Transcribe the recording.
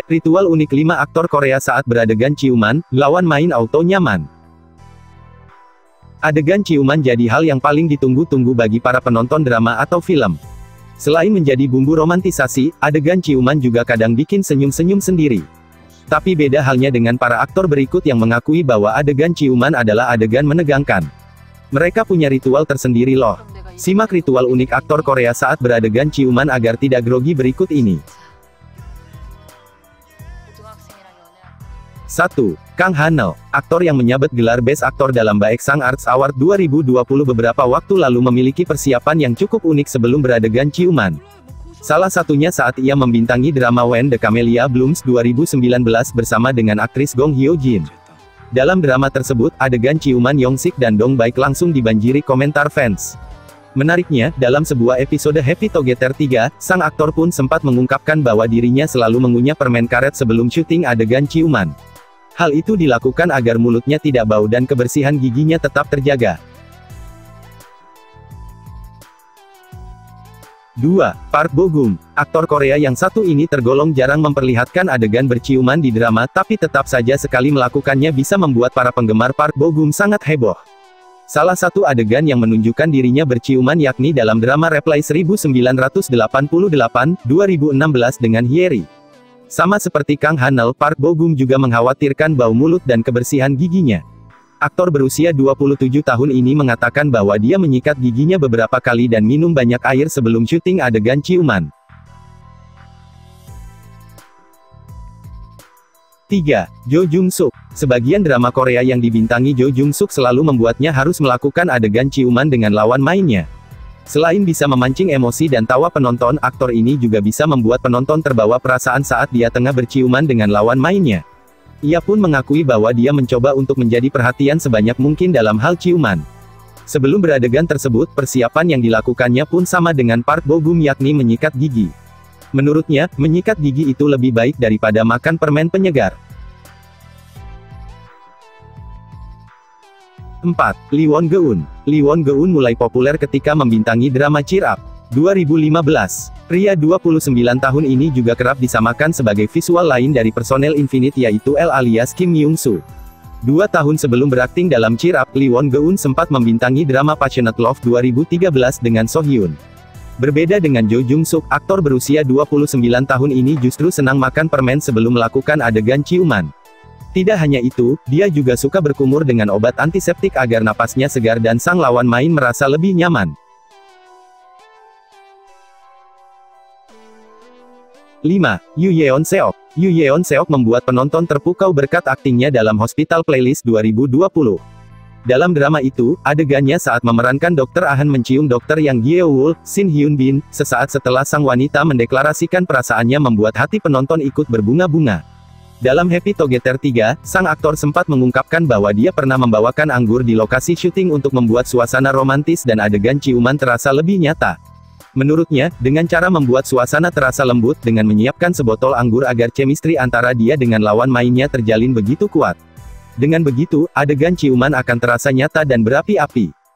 Ritual unik 5 aktor Korea saat beradegan ciuman, lawan main auto nyaman. Adegan ciuman jadi hal yang paling ditunggu-tunggu bagi para penonton drama atau film. Selain menjadi bumbu romantisasi, adegan ciuman juga kadang bikin senyum-senyum sendiri. Tapi beda halnya dengan para aktor berikut yang mengakui bahwa adegan ciuman adalah adegan menegangkan. Mereka punya ritual tersendiri loh. Simak ritual unik aktor Korea saat beradegan ciuman agar tidak grogi berikut ini. 1. Kang Han-neul, aktor yang menyabet gelar Best Actor dalam Baeksang Arts Award 2020 beberapa waktu lalu memiliki persiapan yang cukup unik sebelum beradegan ciuman. Salah satunya saat ia membintangi drama When the Camellia Blooms 2019 bersama dengan aktris Gong Hyo Jin. Dalam drama tersebut, adegan ciuman Yongsik dan Dong Baik langsung dibanjiri komentar fans. Menariknya, dalam sebuah episode Happy Together 3, sang aktor pun sempat mengungkapkan bahwa dirinya selalu mengunyah permen karet sebelum syuting adegan ciuman. Hal itu dilakukan agar mulutnya tidak bau dan kebersihan giginya tetap terjaga. 2. Park Bo-gum, aktor Korea yang satu ini tergolong jarang memperlihatkan adegan berciuman di drama, tapi tetap saja sekali melakukannya bisa membuat para penggemar Park Bo-gum sangat heboh. Salah satu adegan yang menunjukkan dirinya berciuman yakni dalam drama Reply 1988, 2016 dengan Hyeri. Sama seperti Kang Han-neul, Park Bo-gum juga mengkhawatirkan bau mulut dan kebersihan giginya. Aktor berusia 27 tahun ini mengatakan bahwa dia menyikat giginya beberapa kali dan minum banyak air sebelum syuting adegan ciuman. 3. Jo Jung-suk. Sebagian drama Korea yang dibintangi Jo Jung-suk selalu membuatnya harus melakukan adegan ciuman dengan lawan mainnya. Selain bisa memancing emosi dan tawa penonton, aktor ini juga bisa membuat penonton terbawa perasaan saat dia tengah berciuman dengan lawan mainnya. Ia pun mengakui bahwa dia mencoba untuk menjadi perhatian sebanyak mungkin dalam hal ciuman. Sebelum beradegan tersebut, persiapan yang dilakukannya pun sama dengan Park Bo-gum yakni menyikat gigi. Menurutnya, menyikat gigi itu lebih baik daripada makan permen penyegar. 4. Lee Won-geun. Lee Won-geun mulai populer ketika membintangi drama Cheer Up 2015. Pria 29 tahun ini juga kerap disamakan sebagai visual lain dari personel Infinite yaitu L alias Kim Young-soo. 2 tahun sebelum berakting dalam Cheer Up, Lee Won-geun sempat membintangi drama Passionate Love 2013 dengan So Hyun. Berbeda dengan Jo Jung-suk, aktor berusia 29 tahun ini justru senang makan permen sebelum melakukan adegan ciuman. Tidak hanya itu, dia juga suka berkumur dengan obat antiseptik agar napasnya segar dan sang lawan main merasa lebih nyaman. 5. Yoo Yeon-seok. Yoo Yeon-seok membuat penonton terpukau berkat aktingnya dalam Hospital Playlist 2020. Dalam drama itu, adegannya saat memerankan Dr. Ahn mencium Dr. Yang Gyeowul, Shin Hyun-bin, sesaat setelah sang wanita mendeklarasikan perasaannya membuat hati penonton ikut berbunga-bunga. Dalam Happy Together 3, sang aktor sempat mengungkapkan bahwa dia pernah membawakan anggur di lokasi syuting untuk membuat suasana romantis dan adegan ciuman terasa lebih nyata. Menurutnya, dengan cara membuat suasana terasa lembut dengan menyiapkan sebotol anggur agar chemistry antara dia dengan lawan mainnya terjalin begitu kuat. Dengan begitu, adegan ciuman akan terasa nyata dan berapi-api.